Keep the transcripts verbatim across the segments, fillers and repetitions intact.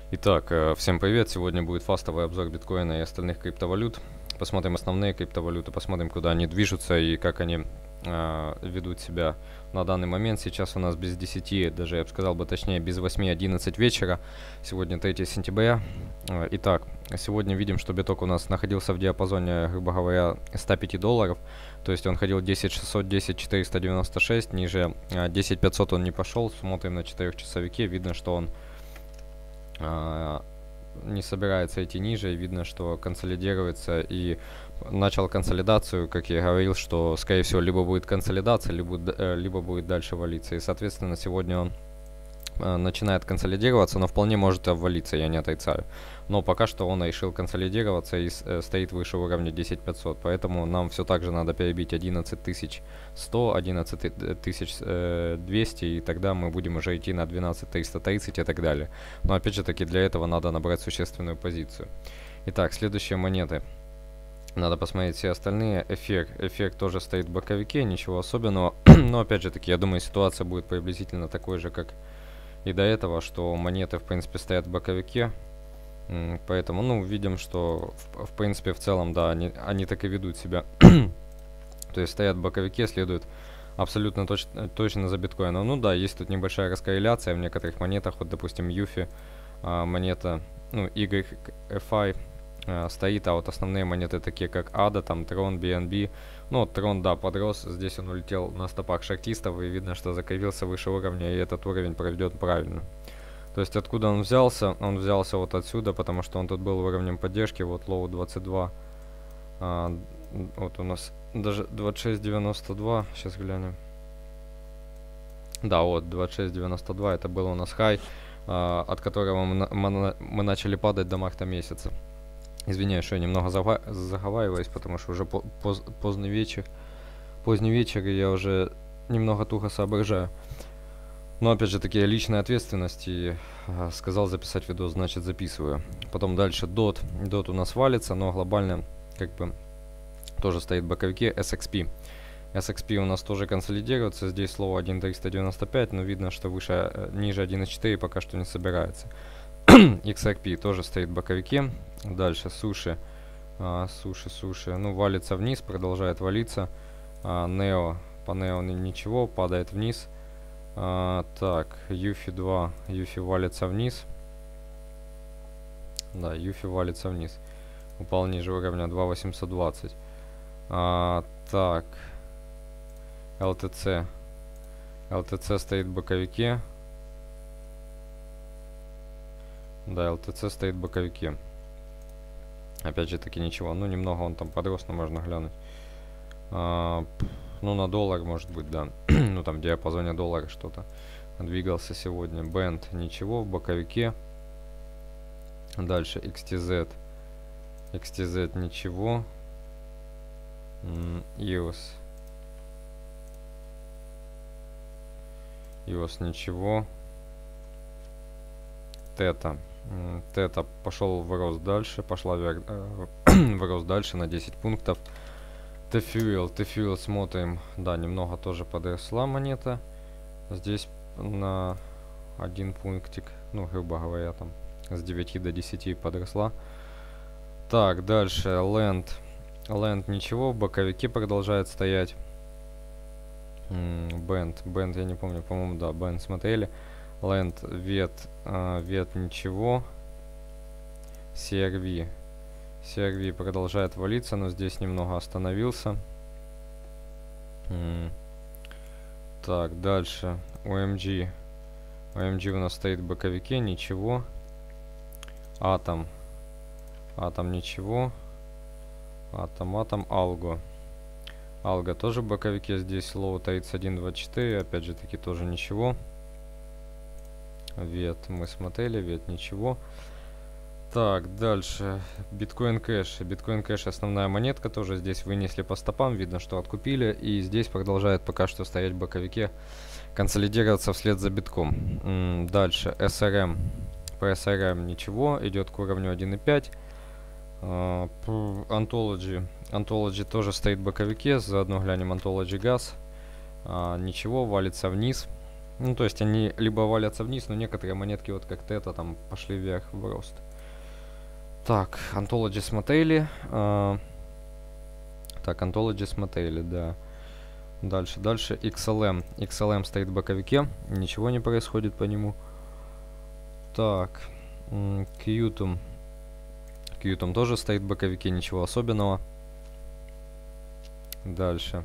Итак, э, всем привет! Сегодня будет фастовый обзор биткоина и остальных криптовалют. Посмотрим основные криптовалюты, посмотрим, куда они движутся и как они э, ведут себя на данный момент. Сейчас у нас без десяти, даже я бы сказал бы точнее, без восьми одиннадцать вечера. Сегодня третье сентября. Э, Итак, сегодня видим, что биток у нас находился в диапазоне, грубо говоря, ста пяти долларов. То есть он ходил десять шестьсот, десять четыреста девяносто шесть, ниже э, десять пятьсот он не пошел. Смотрим на четырехчасовике, видно, что он не собирается идти ниже, и видно, что консолидируется и начал консолидацию, как я говорил, что скорее всего либо будет консолидация, либо, э, либо будет дальше валиться, и соответственно сегодня он э, начинает консолидироваться, но вполне может обвалиться, я не отрицаю, но пока что он решил консолидироваться и э, стоит выше уровня десять пятьсот, поэтому нам все так же надо перебить одиннадцать тысяч сто, одиннадцать тысяч двести, и тогда мы будем уже идти на двенадцать триста тридцать и так далее. Но опять же таки для этого надо набрать существенную позицию. Итак, следующие монеты. Надо посмотреть все остальные. Эффект. Эффект тоже стоит в боковике, ничего особенного. Но опять же таки, я думаю, ситуация будет приблизительно такой же, как и до этого, что монеты в принципе стоят в боковике. Поэтому, ну, видим, что в, в принципе в целом, да, они, они так и ведут себя. То есть стоят в боковике, следуют абсолютно точ точно за биткоином. Ну да, есть тут небольшая раскорреляция в некоторых монетах. Вот, допустим, Юфи, а, монета, ну, Y F I а, стоит, а вот основные монеты, такие как эй ди эй, там, Tron, би эн би. Ну, вот Tron, да, подрос. Здесь он улетел на стопах шортистов, и видно, что закривился выше уровня, и этот уровень проведет правильно. То есть откуда он взялся? Он взялся вот отсюда, потому что он тут был уровнем поддержки, вот лоу двадцать два. А, вот у нас даже двадцать шесть девяносто два, сейчас глянем. Да, вот двадцать шесть девяносто два, это был у нас хай, а, от которого мы, мы, мы начали падать до марта месяца. Извиняюсь, что я немного заговариваюсь, потому что уже по поз поздний вечер. Поздний вечер, и я уже немного туго соображаю. Но опять же таки, личная ответственность, и а, сказал записать видос, значит записываю. Потом дальше дот. Дот у нас валится, но глобально как бы тоже стоит в боковике. эс икс пи. эс икс пи у нас тоже консолидируется. Здесь слово один триста девяносто пять, но видно, что выше, ниже один и четыре пока что не собирается. икс ар пи тоже стоит в боковике. Дальше суши. А, суши, суши. Ну, валится вниз, продолжает валиться. А, Нео. По Нео ничего, падает вниз. А, так, Юфи два. Юфи валится вниз. Да, Юфи валится вниз. Упал ниже уровня два восемьсот двадцать. А, так, эл ти си. эл ти си стоит в боковике. Да, эл ти си стоит в боковике. Опять же таки ничего. Ну, немного он там подрос, но можно глянуть. А, ну, на доллар, может быть, да. Ну, там в диапазоне доллара что-то двигался сегодня. Бенд ничего, в боковике. Дальше икс ти зет. икс ти зет ничего. и о эс. и о эс ничего. Тета. Тета пошел в рост дальше. Пошла вверх, э, в рост дальше на десять пунктов. T-Fuel. T-Fuel смотрим. Да, немного тоже подросла монета. Здесь на один пунктик. Ну, грубо говоря, там с девяти до десяти подросла. Так, дальше. Land. Land ничего. В боковике продолжает стоять. Band. Band, я не помню, по-моему, да, Band смотрели. Land, вет, uh, вет ничего. си ар ви. си ар ви продолжает валиться, но здесь немного остановился. Mm. Так, дальше. о эм джи. о эм джи у нас стоит в боковике, ничего. Атом. Атом ничего. Атом, атом, алго. Алго тоже в боковике, здесь лоу тридцать один двадцать четыре, опять же таки тоже ничего. Вет мы смотрели, вет ничего. Так, дальше. Биткоин кэш. Биткоин кэш основная монетка, тоже здесь вынесли по стопам, видно, что откупили. И здесь продолжает пока что стоять в боковике, консолидироваться вслед за битком. М-м, дальше. эс эр эм. По эс эр эм ничего, идет к уровню один и пять. Uh, Ontology. Ontology тоже стоит в боковике, заодно глянем Ontology газ. Uh, ничего, валится вниз. Ну, то есть они либо валятся вниз, но некоторые монетки, вот как Тета, там пошли вверх в рост. Так, Anthology смотрели. А, так, Anthology смотрели, да. Дальше, дальше икс эл эм. икс эл эм стоит в боковике, ничего не происходит по нему. Так, Qtum. Qtum тоже стоит в боковике, ничего особенного. Дальше.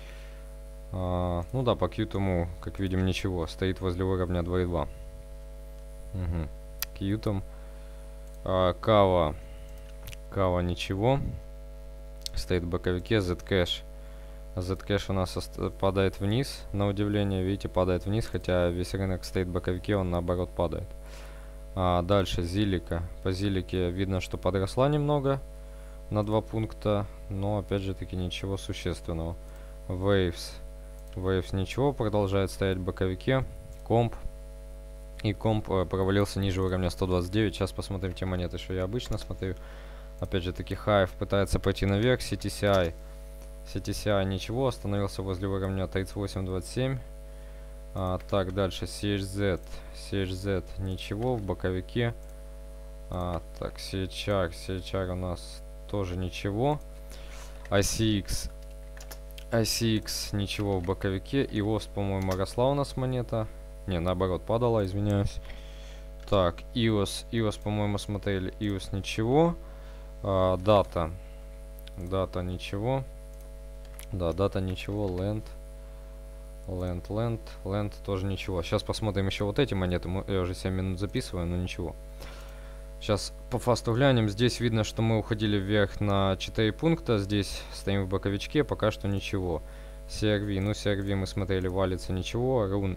А, ну да, по Qtum, как видим, ничего. Стоит возле уровня два и два. Угу. Qtum. А, Kava. Kava ничего. Стоит в боковике. Zcash. Zcash у нас падает вниз, на удивление. Видите, падает вниз, хотя весь рынок стоит в боковике, он наоборот падает. А дальше Zilliqa. По Zilliqa видно, что подросла немного на два пункта, но опять же таки ничего существенного. Waves. Waves ничего, продолжает стоять в боковике. Комп. И комп э, провалился ниже уровня сто двадцать девять. Сейчас посмотрим те монеты, что я обычно смотрю. Опять же таки Hive пытается пойти наверх. си ти си ай. си ти си ай ничего, остановился возле уровня тридцать восемь двадцать семь. А, так, дальше си эйч зет. си эйч зет ничего, в боковике. А, так, си эйч ар. си эйч ар у нас тоже ничего. ай си икс. ай си икс ничего, в боковике. и о эс, по-моему, росла у нас монета. Не, наоборот, падала, извиняюсь. Так, и о эс. и о эс, по-моему, смотрели. и о эс ничего. А, дата. Дата ничего. Да, дата ничего. Land. Land, Land, Land тоже ничего. Сейчас посмотрим еще вот эти монеты. Я уже семь минут записываю, но ничего. Сейчас по фасту глянем. Здесь видно, что мы уходили вверх на четыре пункта. Здесь стоим в боковичке, пока что ничего. си ар ви, ну си ар ви мы смотрели, валится ничего. Rune,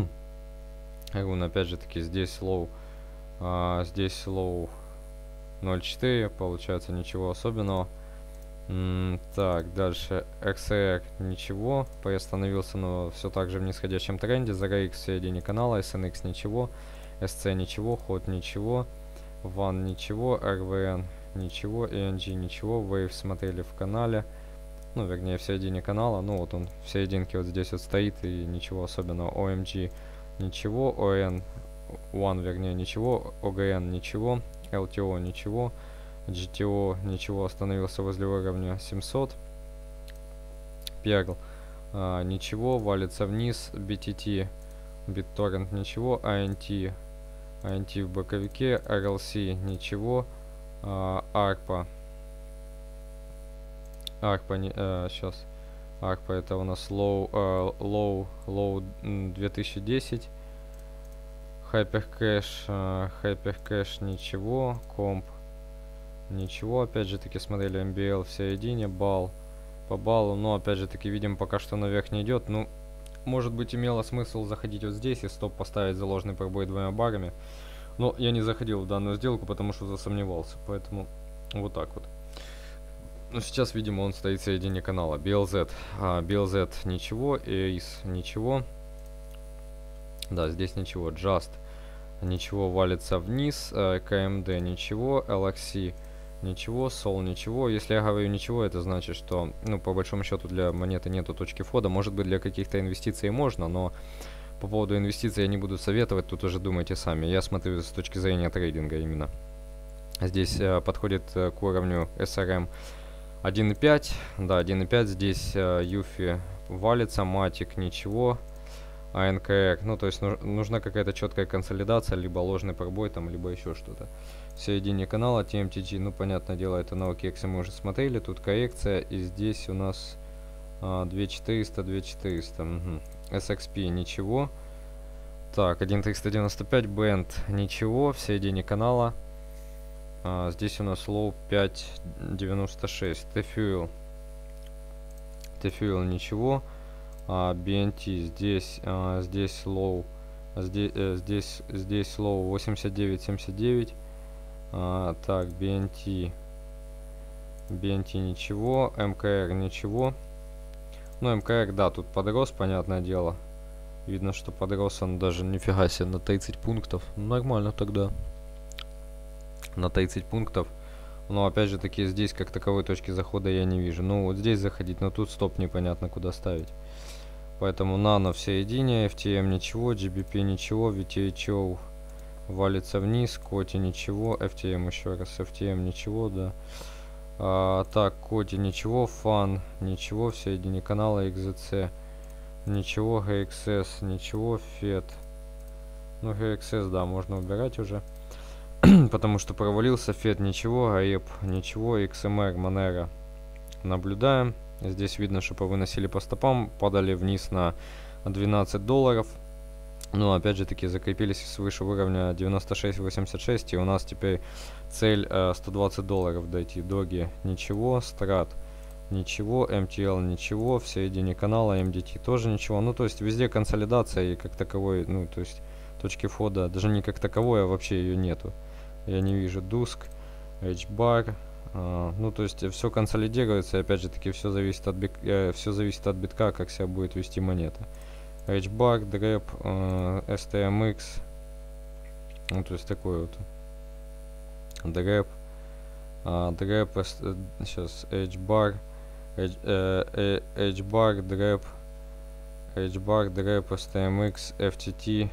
Rune опять же таки здесь low. А, здесь low ноль целых четыре, получается ничего особенного. М, так, дальше икс эр ничего, приостановился, но все так же в нисходящем тренде. зет ар икс в середине канала, эс эн икс ничего, эс си ничего, ход ничего, ван ничего, эр ви эн ничего, и эн джи ничего, Wave смотрели в канале, ну вернее в середине канала, ну вот он в серединке вот здесь вот стоит и ничего особенного. о эм джи ничего, о эн один вернее ничего, о джи эн ничего, эл ти о ничего, джи ти о ничего, остановился возле уровня семьсот. Perl а, ничего, валится вниз. би ти ти, BitTorrent ничего, эй эн ти, эй эн ти в боковике, эр эл си ничего, а, Arpa. Arpa, не, а, сейчас. Arpa это у нас low, а, low, low две тысячи десять. Hypercash, а, Hypercash ничего, Comp ничего, опять же таки смотрели эм би эл в середине, балл по баллу, но опять же таки видим, пока что наверх не идет. Ну, может быть, имело смысл заходить вот здесь и стоп поставить за ложный пробой двумя барами, но я не заходил в данную сделку, потому что засомневался, поэтому вот так вот. Ну, сейчас, видимо, он стоит в середине канала. би эл зет, а, би эл зет ничего, Ace ничего, да, здесь ничего, Just ничего, валится вниз, э, ка эм дэ ничего, эл икс си ничего, Sol ничего. Если я говорю ничего, это значит, что, ну, по большому счету для монеты нету точки входа. Может быть, для каких-то инвестиций можно, но по поводу инвестиций я не буду советовать, тут уже думайте сами. Я смотрю с точки зрения трейдинга именно. Здесь э, подходит э, к уровню эс эр эм один и пять, да, один и пять. Здесь э, Юфи валится, Матик ничего, а эн ка эр, ну, то есть нуж, нужна какая-то четкая консолидация, либо ложный пробой там, либо еще что-то. В середине канала ти эм ти джи, ну, понятное дело, это на окексе мы уже смотрели, тут коррекция, и здесь у нас а, две тысячи четыреста, две тысячи четыреста, угу. эс икс пи ничего, так, один триста девяносто пять, Band ничего, в середине канала, а, здесь у нас low пять девяносто шесть, T-Fuel, T-Fuel ничего, а, би эн ти здесь, а, здесь low, здесь, э, здесь, здесь low восемьдесят девять семьдесят девять. А, так, би эн ти, би эн ти ничего, эм ка эр ничего. Ну, эм ка эр, да, тут подрос, понятное дело. Видно, что подрос он даже нифига себе на тридцать пунктов. Ну, нормально тогда. На тридцать пунктов. Но опять же таки здесь как таковой точки захода я не вижу. Ну, вот здесь заходить, но тут стоп непонятно куда ставить. Поэтому Nano в середине, эф ти эм ничего, джи би пи ничего, ви ти эйч о валится вниз, Коти ничего, эф ти эм еще раз, эф ти эм ничего, да. А, так, Коти ничего, Фан ничего, в середине канала, икс зет си ничего, джи экс эс ничего, Фет. Ну, джи экс эс, да, можно убирать уже. Потому что провалился, Фет ничего, АЭП ничего, икс эм эр, Monero наблюдаем. Здесь видно, что повыносили по стопам, падали вниз на двенадцать долларов. Но опять же таки закрепились свыше уровня девяносто шесть восемьдесят шесть, и у нас теперь цель э, сто двадцать долларов дойти. Доги ничего, Страт ничего, эм ти эл ничего, в середине канала эм ди ти тоже ничего. Ну то есть везде консолидация, и как таковой, ну то есть точки входа, даже не как таковой, а вообще ее нету. Я не вижу Дуск, H-Bar. Uh, ну, то есть все консолидируется, и опять же таки все зависит от бит, э, все зависит от битка, как себя будет вести монета. H-Bar, Dрэп, э, эс ти эм икс. Ну, то есть такой вот. Dрэп. Uh, Dрэп, э, сейчас H-Bar, э, э, H-Bar, Dрэп, H-Bar, Dрэп, эс ти эм икс, эф ти ти.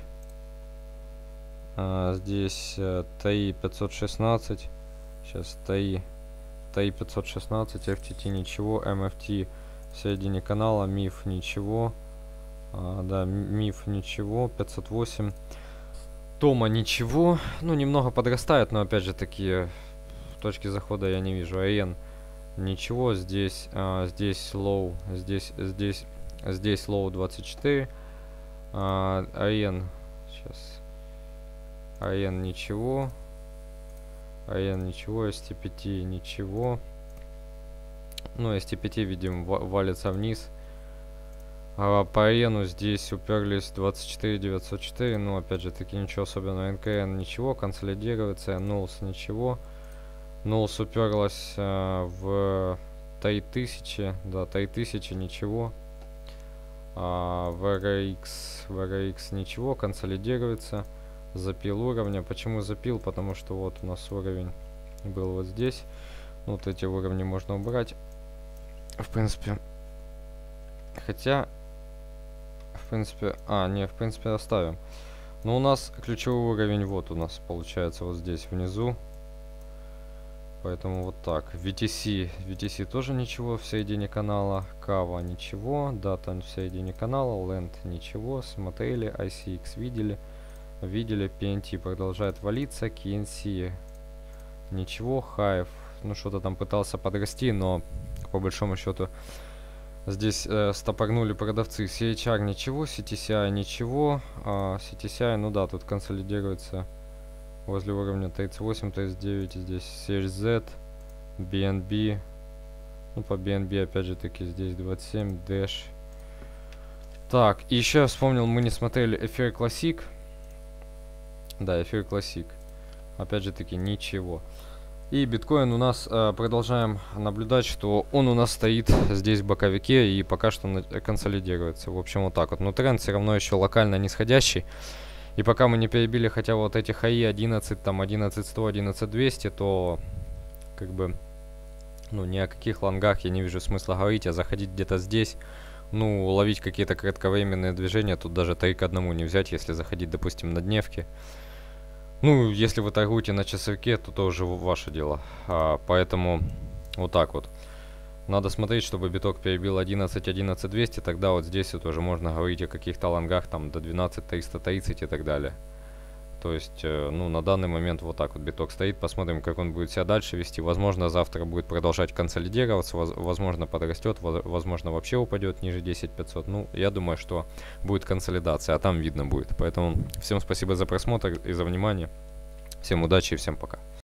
Uh, здесь э, ти ай пятьсот шестнадцать. Сейчас ти ай. ти ай пятьсот шестнадцать, эф ти ти ничего, эм эф ти в середине канала, миф ничего, а, да, миф ничего, пятьсот восемь, Тома ничего, ну немного подрастает, но опять же такие точки захода я не вижу. АН ничего, здесь, а, здесь лоу, здесь, здесь, здесь лоу двадцать четыре, а, АН, сейчас, АН ничего. АН ничего, эс ти пи ти ничего. Ну, эс ти пи ти, видим, валится вниз. А по АНу здесь уперлись двадцать четыре девятьсот четыре. Ну, опять же таки, ничего особенного. эн ка эн ничего, консолидируется. Нулс ничего. Нулс уперлась а, в ти ай тысяча. Да, ти ай тысяча ничего. А, в эр икс, в эр икс ничего, консолидируется. Запил уровня. Почему запил? Потому что вот у нас уровень был вот здесь. Вот эти уровни можно убрать. В принципе. Хотя. В принципе. А, не, в принципе оставим. Но у нас ключевой уровень вот у нас получается вот здесь внизу. Поэтому вот так. ви ти си. ви ти си тоже ничего в середине канала. Кава ничего. Дата в середине канала. Land ничего. Смотрели. ай си экс видели. Видели, пи эн ти продолжает валиться, кей эн си ничего, Hive, ну что-то там пытался подрасти, но по большому счету здесь э, стопорнули продавцы. си эйч ар ничего, си ти си ай ничего, а си ти си ай, ну да, тут консолидируется возле уровня тридцать восемь тридцать девять, здесь си эйч зет, би эн би, ну по би эн би опять же таки здесь двадцать семь, Dash. Так, и еще я вспомнил, мы не смотрели Эфир Classic. Да, Эфир Classic. Опять же таки ничего. И биткоин у нас э, продолжаем наблюдать, что он у нас стоит здесь в боковике и пока что на консолидируется. В общем, вот так вот. Но тренд все равно еще локально нисходящий. И пока мы не перебили хотя вот эти хаи одиннадцать, там одиннадцать сто, одиннадцать двести, то как бы, ну, ни о каких лонгах я не вижу смысла говорить, а заходить где-то здесь. Ну, ловить какие-то кратковременные движения, тут даже три к одному не взять, если заходить, допустим, на дневки. Ну, если вы торгуете на часовике, то тоже ваше дело. А, поэтому вот так вот. Надо смотреть, чтобы биток перебил одиннадцать одиннадцать двести, тогда вот здесь вот уже можно говорить о каких-то лонгах там до двенадцать триста тридцать и так далее. То есть, э, ну, на данный момент вот так вот биток стоит. Посмотрим, как он будет себя дальше вести. Возможно, завтра будет продолжать консолидироваться. Воз возможно, подрастет. Воз возможно, вообще упадет ниже десять пятьсот. Ну, я думаю, что будет консолидация, а там видно будет. Поэтому всем спасибо за просмотр и за внимание. Всем удачи и всем пока.